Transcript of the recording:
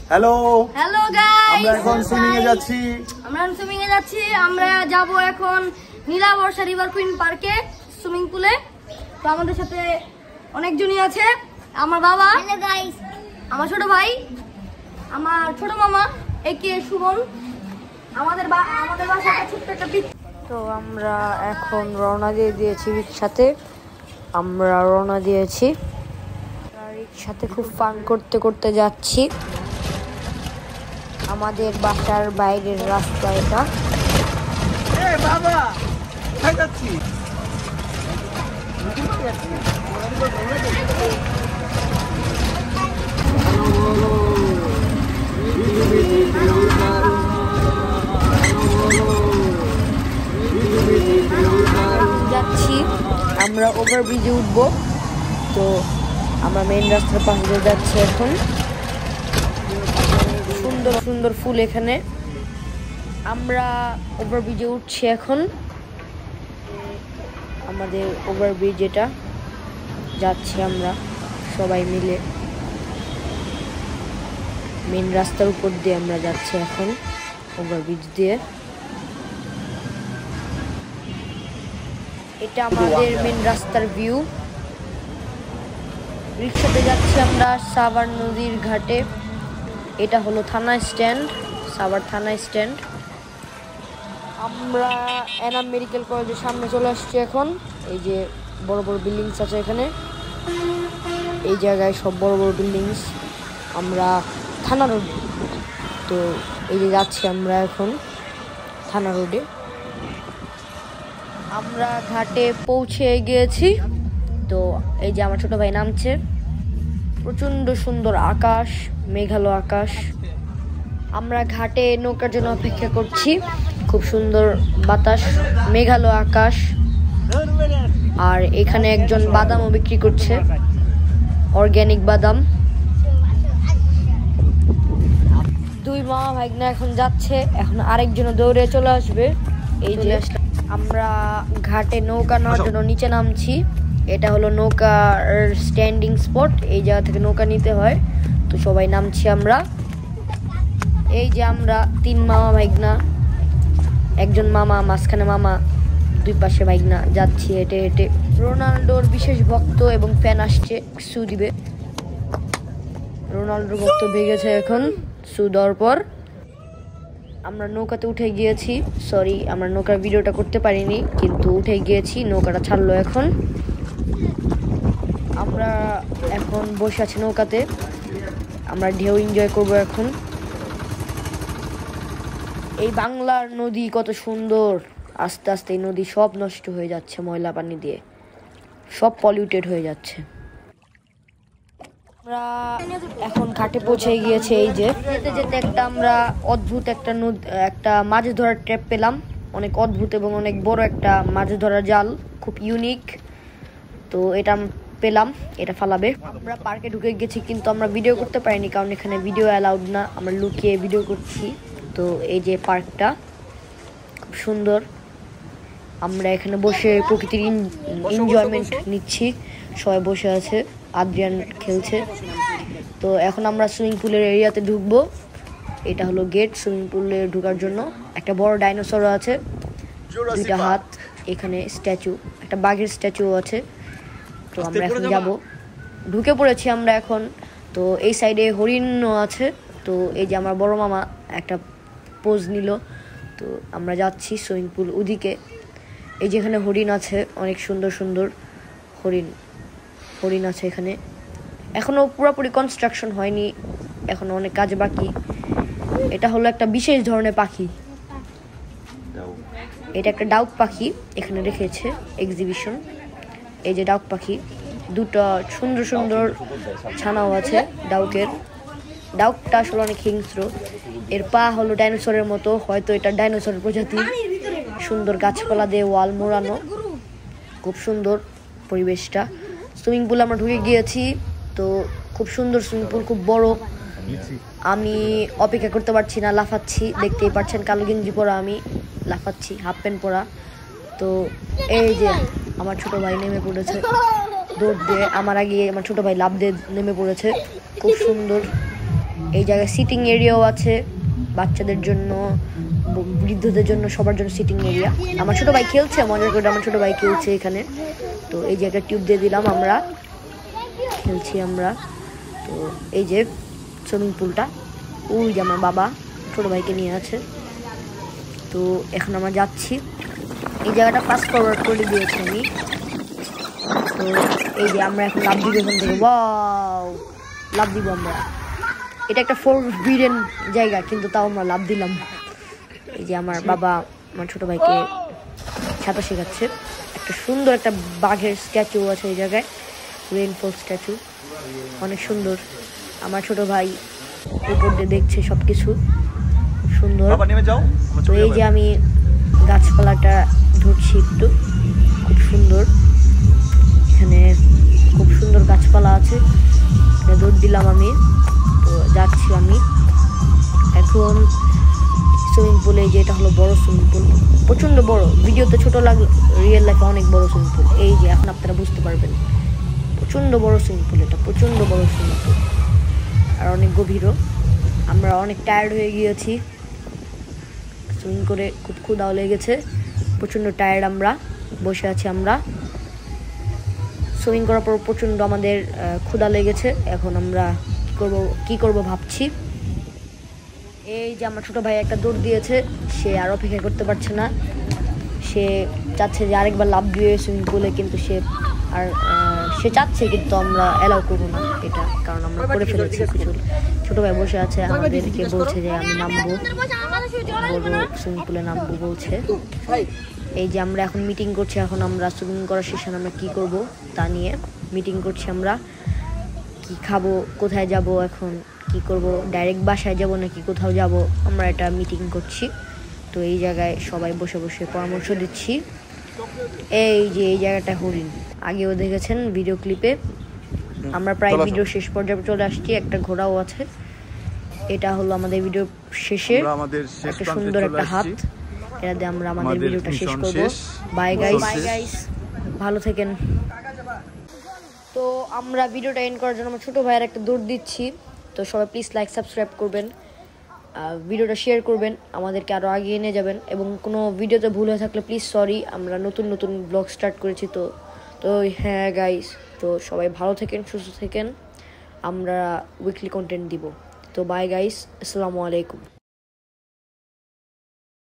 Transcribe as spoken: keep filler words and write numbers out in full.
Hello hello guys, আমরা এখন swimming এ যাচ্ছি আমরা সুইমিং এ যাচ্ছি আমরা যাব এখন নীলাবর্ষা রিভার কুইন পার্কে সুইমিং পুলে। তো আমাদের সাথে অনেকজনই আছে, আমার বাবা, হ্যালো গাইস, আমার ছোট ভাই, আমার ছোট মামা একে সুমন, আমাদের আমাদের বাসায় ছোট্ট একটা পিচ। তো আমরা এখন রওনা দিয়ে দিয়েছি রিক্সাতে, আমরা রওনা দিয়েছি রিক্সাতে খুব ফান করতে করতে যাচ্ছি। আমাদের বাসার বাইরের রাস্তা এটা। বাবা কোথায় যাচ্ছি? যাচ্ছি আমরা ওভারব্রিজে উঠবো। তো আমরা মেইন রাস্তার পাশে দিয়ে যাচ্ছি এখন। সুন্দর সুন্দর ফুল এখানে। আমরা ওভারব্রিজে উঠছি এখন, আমাদের ওভারব্রিজ এটা যাচ্ছি আমরা সবাই মিলে মেইন রাস্তার উপর দিয়ে আমরা যাচ্ছি এখন ওভারব্রিজ দিয়ে। এটা আমাদের মেইন রাস্তার ভিউ। রিক্সাতে যাচ্ছি আমরা সাভার নদীর ঘাটে। এটা হলো থানা স্ট্যান্ড, সাভার থানা স্ট্যান্ড। আমরা এনাম মেডিকেল কলেজের সামনে চলে আসছি এখন। এই যে বড় বড় বিল্ডিংস আছে এখানে, এই জায়গায় সব বড় বড় বিল্ডিংস। আমরা থানা রোড, তো এই যে যাচ্ছি আমরা এখন থানা রোডে। আমরা ঘাটে পৌঁছে গিয়েছি। তো এই যে আমার ছোট ভাই নামছে। প্রচণ্ড সুন্দর আকাশ, মেঘালো আকাশ। আমরা ঘাটে নৌকার জন্য অপেক্ষা করছি। খুব সুন্দর বাতাস, মেঘালো আকাশ। আর এখানে একজন বাদামও বিক্রি করছে, অর্গানিক বাদাম। দুই মামা ভাইগনা এখন যাচ্ছে, এখন আরেকজন দৌড়ে চলে আসবে। এই যে আমরা ঘাটে নৌকা নেওয়ার জন্য নিচে নামছি। এটা হলো নৌকার স্ট্যান্ডিং স্পট, এই জায়গা থেকে নৌকা নিতে হয়। তো সবাই নামছি আমরা। এই যে আমরা তিন মামা ভাইগনা, একজন মামা, মাঝখানে মামা, দুই পাশে ভাইগনা যাচ্ছি হেঁটে হেঁটে। রোনাল্ডোর বিশেষ ভক্ত এবং ফ্যান আসছে সু দিবে। রোনাল্ডোর ভক্ত ভেগেছে এখন সু দেওয়ার পর। আমরা নৌকাতে উঠে গিয়েছি, সরি আমরা নৌকার ভিডিওটা করতে পারিনি, কিন্তু উঠে গিয়েছি। নৌকাটা ছাড়লো এখন। আমরা এখন বসে আছি নৌকাতে, আমরা ঢেউ এনজয় করবো এখন। এই বাংলার নদী কত সুন্দর, আস্তে আস্তে এই নদী সব নষ্ট হয়ে যাচ্ছে ময়লা পানি দিয়ে, সব পলিউটেড হয়ে যাচ্ছে। আমরা এখন ঘাটে পৌঁছে গিয়েছি। এই যে যেতে যেতে একটা আমরা অদ্ভুত একটা নদী, একটা মাছ ধরার ট্র্যাপ পেলাম। অনেক অদ্ভুত এবং অনেক বড় একটা মাছ ধরার জাল, খুব ইউনিক। তো এটা পেলাম, এটা ফালাবে। আমরা পার্কে ঢুকে গেছি, কিন্তু আমরা ভিডিও করতে পারিনি কারণ এখানে ভিডিও অ্যালাউড না। আমরা লুকিয়ে ভিডিও করছি। তো এই যে পার্কটা খুব সুন্দর। আমরা এখানে বসে প্রকৃতির এনজয়মেন্ট নিচ্ছি, সবাই বসে আছে, আদ্রিয়ান খেলছে। তো এখন আমরা সুইমিং পুলের এরিয়াতে ঢুকবো। এটা হলো গেট সুইমিং পুলে ঢোকার জন্য। একটা বড় ডাইনোসরও আছে, দুইটা হাত। এখানে স্ট্যাচু, একটা বাঘের স্ট্যাচু আছে। তো আমরা এখন যাব, ঢুকে পড়েছি আমরা এখন। তো এই সাইডে হরিণও আছে। তো এই যে আমার বড় মামা একটা পোজ নিল। তো আমরা যাচ্ছি সুইমিং পুল ওদিকে। এই যে এখানে হরিণ আছে, অনেক সুন্দর সুন্দর হরিণ হরিণ আছে এখানে। এখনো পুরোপুরি কনস্ট্রাকশন হয়নি, এখনো অনেক কাজ বাকি। এটা হলো একটা বিশেষ ধরনের পাখি, এটা একটা ডাউক পাখি এখানে রেখেছে এক্সিবিশন। এই যে ডাউক পাখি, দুটো সুন্দর সুন্দর ছানাও আছে ডাউকের। ডাউকটা আসলে অনেক হিংস্র, এর পা হলো ডাইনোসরের মতো, হয়তো এটা ডাইনোসরের প্রজাতি। সুন্দর গাছপালা দিয়ে ওয়াল মোড়ানো, খুব সুন্দর পরিবেশটা। সুইমিং পুল আমরা ঢুকে গিয়েছি। তো খুব সুন্দর সুইমিং পুল, খুব বড়। আমি অপেক্ষা করতে পারছি না, লাফাচ্ছি, দেখতেই পাচ্ছেন কালো গেঞ্জি পরা আমি লাফাচ্ছি, হাফ প্যান্ট পরা। তো এই যে আমার ছোট ভাই নেমে পড়েছে দৌড় দিয়ে, আমার আগে আমার ছোট ভাই লাফ দিয়ে নেমে পড়েছে। খুব সুন্দর এই জায়গায় সিটিং এরিয়াও আছে বাচ্চাদের জন্য, বৃদ্ধদের জন্য, সবার জন্য সিটিং এরিয়া। আমার ছোট ভাই খেলছে মজা করে, আমার ছোট ভাই খেলছে এখানে। তো এই জায়গায় টিউব দিয়ে দিলাম, আমরা খেলছি আমরা। তো এই যে সুইমিং পুলটা, ওই যে আমার বাবা ছোট ভাইকে নিয়ে আছে। তো এখন আমরা যাচ্ছি, এই জায়গাটা ফাস্ট ফরওয়ার্ড করে দিয়েছি আমি। তো এই যে আমরা এখন লাভ দিব এখান থেকে, ওয়াও লাভ দিব আমরা। এটা একটা ফরবিডেন জায়গা কিন্তু তাও আমরা লাভ দিলাম। এই যে আমার বাবা আমার ছোট ভাইকে সাঁতার শেখাচ্ছে। একটা সুন্দর একটা বাঘের স্ট্যাচু আছে এই জায়গায়, রেইনফল স্ট্যাচু, অনেক সুন্দর। আমার ছোট ভাই উপর দিয়ে দেখছে সবকিছু, সুন্দর। তো এই যে আমি গাছপালাটা ধরছি একটু, খুব সুন্দর, এখানে খুব সুন্দর গাছপালা আছে, এখানে দৌড় দিলাম আমি। তো যাচ্ছি আমি এখন সুইমিং পুলে, যে এটা হলো বড় সুইমিং পুল, প্রচন্ড বড়, ভিডিওতে ছোট লাগলো, রিয়েল লাইফে অনেক বড় সুইমিং পুল। এই যে এখন আপনারা বুঝতে পারবেন, প্রচন্ড বড় সুইমিং পুল, এটা প্রচন্ড বড় সুইমিং পুল আর অনেক গভীরও। আমরা অনেক টায়ার্ড হয়ে গিয়েছি সুইমিং করে, খুব ক্ষুধাও লেগেছে, প্রচন্ড টায়ার্ড, আমরা বসে আছি। আমরা সুইমিং করার পর প্রচন্ড আমাদের ক্ষুধা লেগেছে, এখন আমরা কি করব কি করব ভাবছি। এই যে আমার ছোট ভাই একটা দৌড় দিয়েছে, সে আর অপেক্ষা করতে পারছে না, সে চাচ্ছে যে আরেকবার লাফ দিয়ে সুইমিং পুলে, কিন্তু সে আর সে চাচ্ছে কিন্তু আমরা অ্যালাউ করবো না এটা, কারণ আমরা করে ফেলেছি কিছু। ছোট ভাই বসে আছে, আমাদেরকে বলছে যে আমি নামবো, বড় সুইমিং পুলে নামবো বলছে। এই যে আমরা এখন মিটিং করছি, এখন আমরা সুইমিং করার শেষে আমরা কি করব তা নিয়ে মিটিং করছি। আমরা কি খাবো, কোথায় যাব, এখন কি করব, ডাইরেক্ট বাসায় যাব নাকি কোথাও যাব, আমরা এটা মিটিং করছি। তো এই জায়গায় সবাই বসে বসে পরামর্শ দিচ্ছি। এই যে এই জায়গাটা হরিণ, আগেও দেখেছেন ভিডিও ক্লিপে। আমরা প্রায় ভিডিও শেষ পর্যায়ে চলে আসছি, একটা ঘোড়াও আছে। এটা হলো আমাদের ভিডিও শেষে একটা সুন্দর একটা হাত, এটা দিয়ে আমরা আমাদের ভিডিওটা শেষ করব। বাই গাইস, বাই গাইস, ভালো থাকেন। তো আমরা ভিডিওটা এন্ড করার জন্য আমার ছোট ভাইয়ের একটা দৌড় দিচ্ছি। তো সবাই প্লিজ লাইক সাবস্ক্রাইব করবেন, ভিডিওটা শেয়ার করবেন, আমাদেরকে আরও এগিয়ে নিয়ে যাবেন। এবং কোনো ভিডিওতে ভুল হয়ে থাকলে প্লিজ সরি, আমরা নতুন নতুন ব্লগ স্টার্ট করেছি। তো তো হ্যাঁ গাইস, তো সবাই ভালো থাকেন, সুস্থ থাকেন, আমরা উইকলি কন্টেন্ট দিব। তো বাই গাইস, আসসালামু আলাইকুম।